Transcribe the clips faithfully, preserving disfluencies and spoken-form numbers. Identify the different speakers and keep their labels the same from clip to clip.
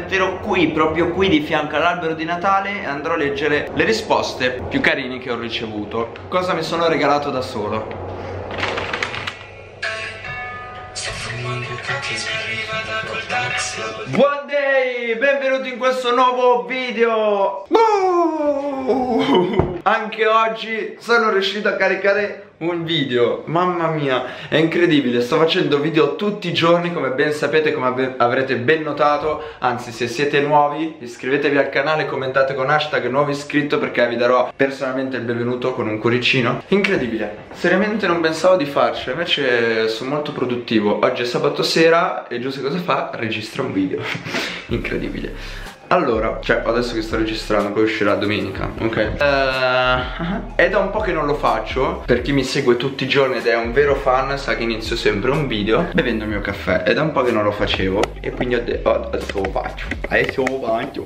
Speaker 1: metterò qui, proprio qui di fianco all'albero di Natale, e andrò a leggere le risposte più carine che ho ricevuto. Cosa mi sono regalato da solo. Buon day, benvenuti in questo nuovo video. uh! Anche oggi sono riuscito a caricare un video. Mamma mia, è incredibile. Sto facendo video tutti i giorni, come ben sapete, come avrete ben notato. Anzi, se siete nuovi, iscrivetevi al canale, commentate con hashtag nuovo iscritto, perché vi darò personalmente il benvenuto con un cuoricino. Incredibile, seriamente non pensavo di farcelo, invece sono molto produttivo. Oggi è sabato sera e Giuseppe cosa fa? Registra un video. Incredibile. Allora, cioè adesso che sto registrando, poi uscirà domenica, ok? uh, È da un po' che non lo faccio. Per chi mi segue tutti i giorni ed è un vero fan sa che inizio sempre un video bevendo il mio caffè. È da un po' che non lo facevo e quindi ho detto, oh, adesso lo faccio. Adesso lo faccio.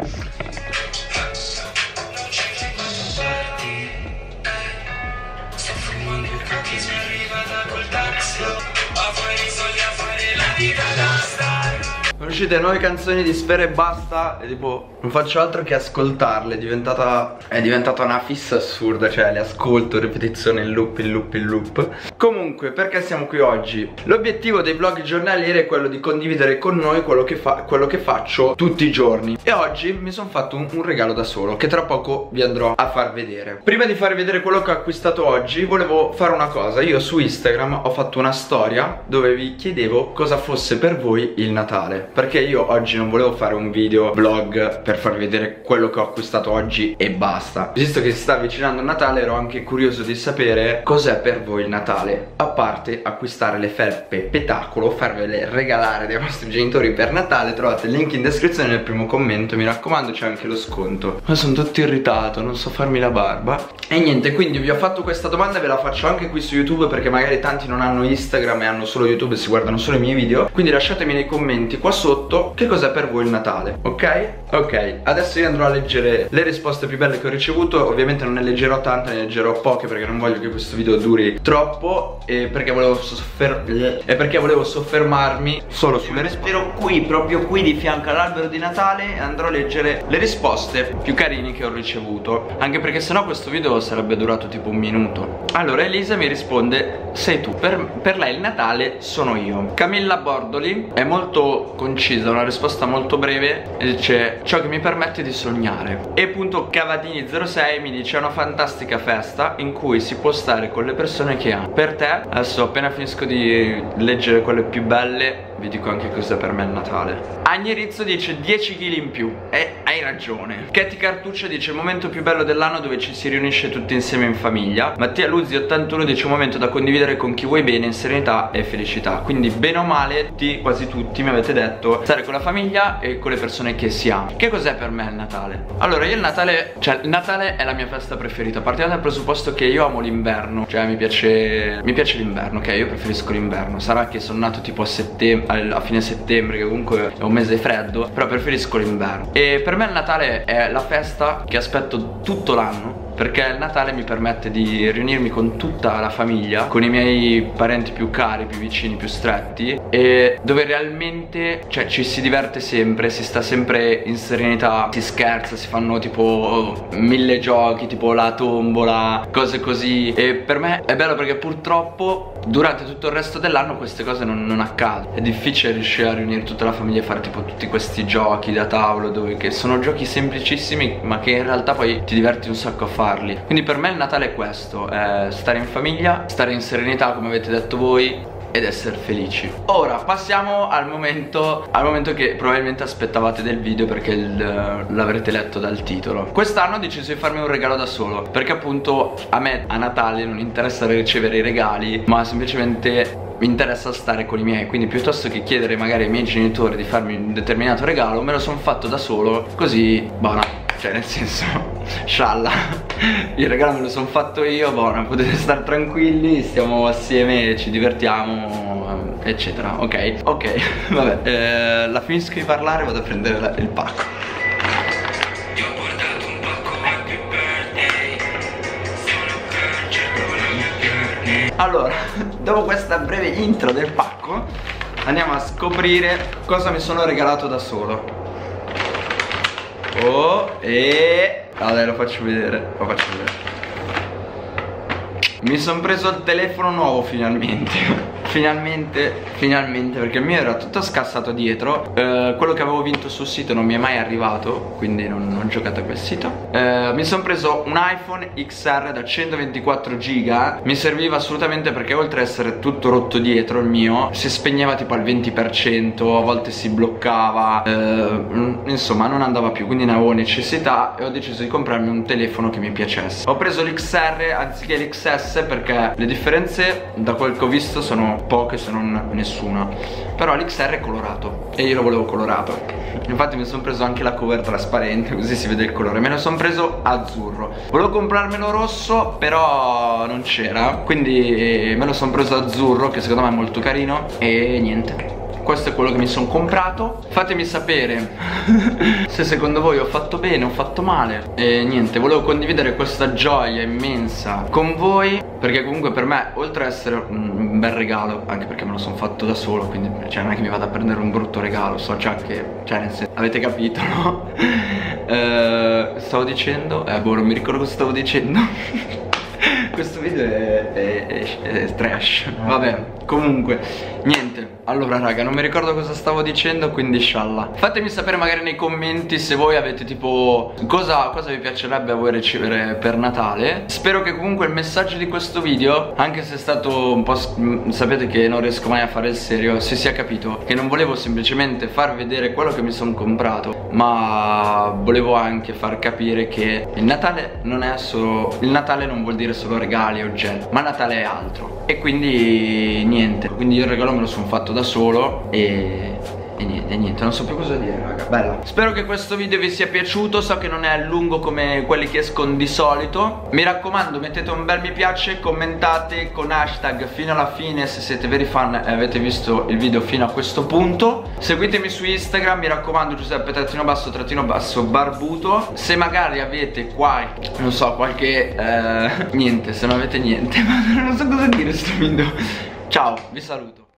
Speaker 1: Sono uscite nuove canzoni di Sfera Ebbasta e tipo non faccio altro che ascoltarle. È diventata È diventata una fissa assurda. Cioè le ascolto, ripetizione, in loop, in loop, in loop. Comunque, perché siamo qui oggi? L'obiettivo dei vlog giornalieri è quello di condividere con noi quello che, fa, quello che faccio tutti i giorni. E oggi mi sono fatto un, un regalo da solo, che tra poco vi andrò a far vedere. Prima di farvi vedere quello che ho acquistato oggi, volevo fare una cosa. Io su Instagram ho fatto una storia dove vi chiedevo cosa fosse per voi il Natale, perché io oggi non volevo fare un video vlog per farvi vedere quello che ho acquistato oggi e basta. Visto che si sta avvicinando il Natale, ero anche curioso di sapere cos'è per voi il Natale. A parte acquistare le felpe Petacolo, farvele regalare dai vostri genitori per Natale, trovate il link in descrizione nel primo commento. Mi raccomando, c'è anche lo sconto. Ma sono tutto irritato, non so farmi la barba. E niente, quindi vi ho fatto questa domanda e ve la faccio anche qui su YouTube, perché magari tanti non hanno Instagram e hanno solo YouTube e si guardano solo i miei video. Quindi lasciatemi nei commenti qua sotto che cos'è per voi il Natale, ok? Ok, adesso io andrò a leggere le risposte più belle che ho ricevuto. Ovviamente non ne leggerò tante, ne leggerò poche, perché non voglio che questo video duri troppo e perché volevo, soffer e perché volevo soffermarmi solo sulle risposte. Ero qui, proprio qui di fianco all'albero di Natale, e andrò a leggere le risposte più carine che ho ricevuto, anche perché sennò questo video sarebbe durato tipo un minuto. Allora Elisa mi risponde: sei tu, per, per lei il Natale sono io. Camilla Bordoli è molto concisa, una risposta molto breve, e dice: ciò che mi permette di sognare. E punto Cavadini zero sei mi dice: è una fantastica festa in cui si può stare con le persone che amo. Per te, adesso appena finisco di leggere quelle più belle vi dico anche cos'è per me il Natale. Agnerizzo dice dieci chili in più, e hai ragione. Katy Cartuccia dice: il momento più bello dell'anno dove ci si riunisce tutti insieme in famiglia. Mattia Luzzi ottantuno dice: un momento da condividere con chi vuoi bene, in serenità e felicità. Quindi bene o male tutti, quasi tutti mi avete detto stare con la famiglia e con le persone che si ama. Che cos'è per me il Natale? Allora io il Natale, cioè il Natale è la mia festa preferita. Partiamo dal presupposto che io amo l'inverno. Cioè mi piace Mi piace l'inverno, ok? Io preferisco l'inverno. Sarà che sono nato tipo a settembre, a fine settembre, che comunque è un mese freddo, però preferisco l'inverno. E per me il Natale è la festa che aspetto tutto l'anno, perché il Natale mi permette di riunirmi con tutta la famiglia, con i miei parenti più cari, più vicini, più stretti, e dove realmente, cioè, ci si diverte sempre, si sta sempre in serenità, si scherza, si fanno tipo mille giochi, tipo la tombola, cose così. E per me è bello perché purtroppo durante tutto il resto dell'anno queste cose non, non accadono. È difficile riuscire a riunire tutta la famiglia e fare tipo tutti questi giochi da tavolo, dove che sono giochi semplicissimi ma che in realtà poi ti diverti un sacco a fare. Quindi per me il Natale è questo, è stare in famiglia, stare in serenità come avete detto voi, ed essere felici. Ora passiamo al momento Al momento che probabilmente aspettavate del video, perché l'avrete letto dal titolo. Quest'anno ho deciso di farmi un regalo da solo, perché appunto a me a Natale non interessa ricevere i regali, ma semplicemente mi interessa stare con i miei. Quindi piuttosto che chiedere magari ai miei genitori di farmi un determinato regalo, me lo sono fatto da solo, così buona. Cioè nel senso, scialla, il regalo me lo sono fatto io, buona, potete stare tranquilli, stiamo assieme, ci divertiamo, eccetera. Ok, ok, vabbè, eh, la finisco di parlare, vado a prendere la, il pacco. Allora, dopo questa breve intro del pacco, andiamo a scoprire cosa mi sono regalato da solo. Oh, e... allora lo faccio vedere, lo faccio vedere. Mi sono preso il telefono nuovo finalmente. Finalmente, finalmente, perché il mio era tutto scassato dietro. eh, Quello che avevo vinto sul sito non mi è mai arrivato, quindi non, non ho giocato a quel sito. eh, Mi sono preso un iPhone X R da centoventiquattro giga. Mi serviva assolutamente perché oltre ad essere tutto rotto dietro il mio, si spegneva tipo al venti per cento, a volte si bloccava, eh, insomma non andava più, quindi ne avevo necessità e ho deciso di comprarmi un telefono che mi piacesse. Ho preso l'X R anziché l'X S perché le differenze da quel che ho visto sono poche, se non nessuna. Però l'X R è colorato e io lo volevo colorato. Infatti mi sono preso anche la cover trasparente, così si vede il colore. Me lo sono preso azzurro. Volevo comprarmelo rosso, però non c'era, quindi me lo sono preso azzurro, che secondo me è molto carino. E niente, questo è quello che mi sono comprato. Fatemi sapere se secondo voi ho fatto bene, ho fatto male. E niente, volevo condividere questa gioia immensa con voi, perché comunque per me, oltre ad essere un bel regalo, anche perché me lo sono fatto da solo, quindi cioè, non è che mi vado a prendere un brutto regalo, so già che, cioè nel senso, avete capito, no? eh, Stavo dicendo, eh boh, non mi ricordo cosa stavo dicendo. Questo video è, è, è, è trash. Vabbè, comunque, niente. Allora raga, non mi ricordo cosa stavo dicendo, quindi scialla. Fatemi sapere magari nei commenti se voi avete tipo cosa, cosa vi piacerebbe a voi ricevere per Natale. Spero che comunque il messaggio di questo video, anche se è stato un po', sapete che non riesco mai a fare il serio, si sia capito che non volevo semplicemente far vedere quello che mi sono comprato, ma volevo anche far capire che il Natale non è solo, il Natale non vuol dire solo regali e oggetti, ma Natale è altro. E quindi niente, quindi io il regalo me lo sono fatto da solo e, e niente, niente, non so più cosa dire raga. Bella. Spero che questo video vi sia piaciuto. So che non è lungo come quelli che escono di solito. Mi raccomando, mettete un bel mi piace, commentate con hashtag fino alla fine se siete veri fan e avete visto il video fino a questo punto. Seguitemi su Instagram, mi raccomando, Giuseppe trattino basso trattino basso barbuto. Se magari avete qualche, non so, qualche eh, niente, se non avete niente, ma non so cosa dire sto video. Ciao, vi saluto.